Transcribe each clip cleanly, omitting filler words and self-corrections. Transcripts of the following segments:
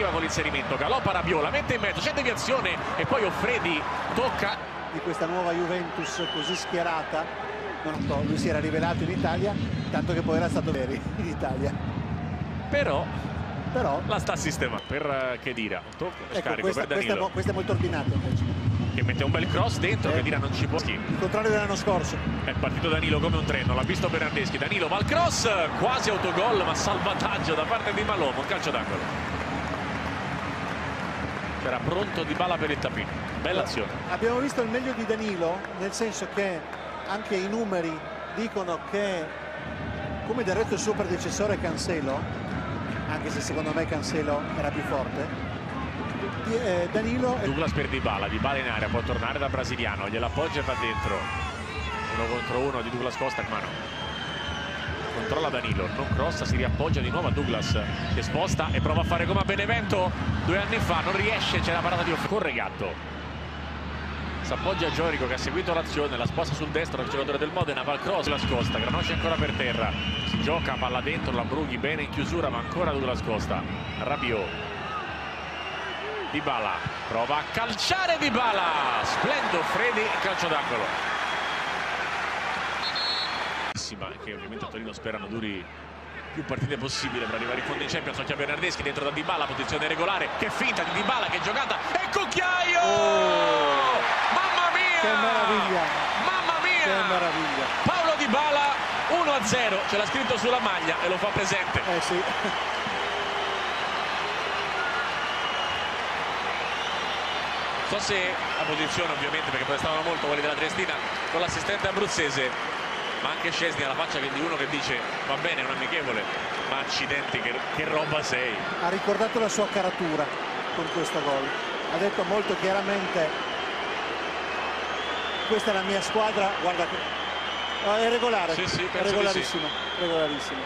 arriva con l'inserimento, galoppa Rabiot, mette in mezzo, c'è deviazione e poi Offredi tocca. Di questa nuova Juventus così schierata, lui si era rivelato in Italia, tanto che poi era stato vero in Italia. Però la sta sistemando per Khedira, tocco, ecco, scarico per Danilo. questa è molto ordinata invece. Che mette un bel cross dentro, Khedira non ci può. Il contrario dell'anno scorso. È partito Danilo come un treno, l'ha visto Bernardeschi, Danilo va al cross, quasi autogol ma salvataggio da parte di Malò, un calcio d'angolo. Era pronto Dybala per il tapino, bella azione. Abbiamo visto il meglio di Danilo, nel senso che anche i numeri dicono che, come del resto il suo predecessore Cancelo, anche se secondo me Cancelo era più forte, Danilo... Douglas per Dybala in area, può tornare da brasiliano, gliela appoggia e va dentro. 1 contro 1 di Douglas Costa, ma no. Controlla Danilo, non crossa, si riappoggia di nuovo a Douglas che sposta e prova a fare come a Benevento 2 anni fa, non riesce, c'è la parata di Corregatto. Si appoggia a Giorico che ha seguito l'azione, la sposta sul destro il giocatore del Modena, va al cross, Douglas Costa, Granosci ancora per terra, si gioca, palla dentro, la Brughi bene in chiusura ma ancora Douglas Costa, Rabiot. Dybala prova a calciare, Dybala, splendo Fredi, calcio d'angolo. Che ovviamente a Torino sperano duri più partite possibile per arrivare in fondo in Champions. Occhio a Bernardeschi dentro da Dybala, posizione regolare, che finta di Dybala, che giocata, e Cucchiaio! Mamma mia! Che meraviglia! Mamma mia! Che meraviglia! Paolo Dybala 1-0, ce l'ha scritto sulla maglia e lo fa presente. Sì. Non so se la posizione ovviamente, perché prestavano molto quelli della Triestina con l'assistente abruzzese, ma anche Szczesny alla faccia di uno che dice va bene, è un amichevole, ma accidenti, che roba sei. Ha ricordato la sua caratura con questo gol, ha detto molto chiaramente questa è la mia squadra, guarda, è regolare, sì, è regolarissimo, sì. Regolarissimo.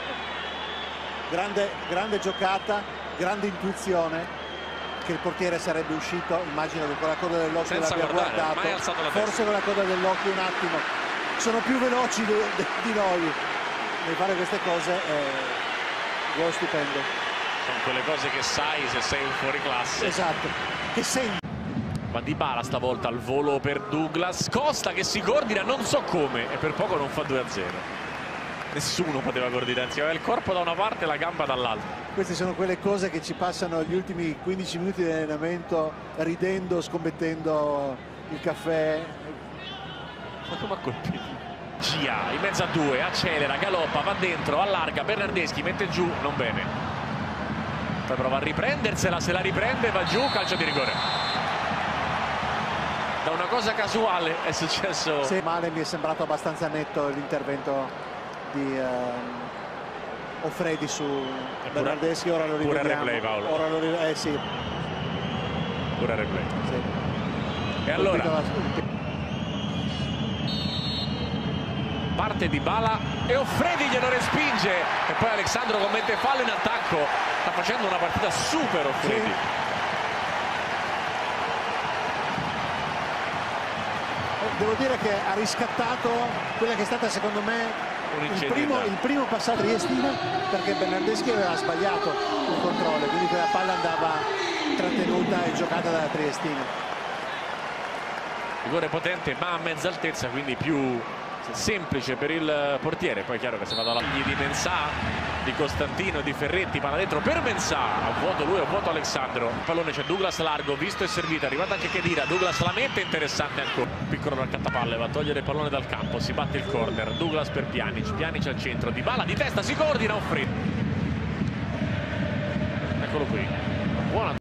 Grande giocata, grande intuizione, che il portiere sarebbe uscito, immagino che con la coda dell'occhio l'abbia guardato, forse con la coda dell'occhio un attimo. Sono più veloci di noi nel fare queste cose, è gol stupendo. Sono quelle cose che sai se sei un fuori classe. Esatto, che senti. Ma Dybala stavolta al volo per Douglas Costa che si coordina non so come e per poco non fa 2-0. Nessuno poteva coordinarsi, aveva il corpo da una parte e la gamba dall'altra. Queste sono quelle cose che ci passano gli ultimi 15 minuti di allenamento ridendo, scommettendo il caffè. Ma come ha colpito? Gia in mezzo a 2, accelera, galoppa, va dentro, allarga, Bernardeschi mette giù, non bene. Poi prova a riprendersela, se la riprende va giù, calcio di rigore. Da una cosa casuale è successo. Sì, male, mi è sembrato abbastanza netto l'intervento di Offredi su Bernardeschi, ora lo rivediamo. Pure il replay, Paolo. Ora lo sì. Pure il replay. Sì. E allora parte Dybala e Offredi glielo respinge e poi Alexandro commette fallo in attacco. Sta facendo una partita super Offredi. Sì. Devo dire che ha riscattato quella che è stata secondo me il primo passaggio a Triestina, perché Bernardeschi aveva sbagliato il controllo, quindi quella palla andava trattenuta e giocata dalla Triestina. Rigore potente ma a mezza altezza, quindi più semplice per il portiere. Poi è chiaro che se va dalla linea di Mensah, di Costantino, di Ferretti, palla dentro per Mensah, a vuoto lui, a vuoto Alexandro. Il pallone c'è Douglas largo, visto e servito, è arrivata anche Khedira, Douglas la mette, interessante ancora. Piccolo raccattapalle, va a togliere il pallone dal campo, si batte il corner, Douglas per Pjanic, Pjanic al centro, Dybala di testa, si coordina, Offredi. Eccolo qui.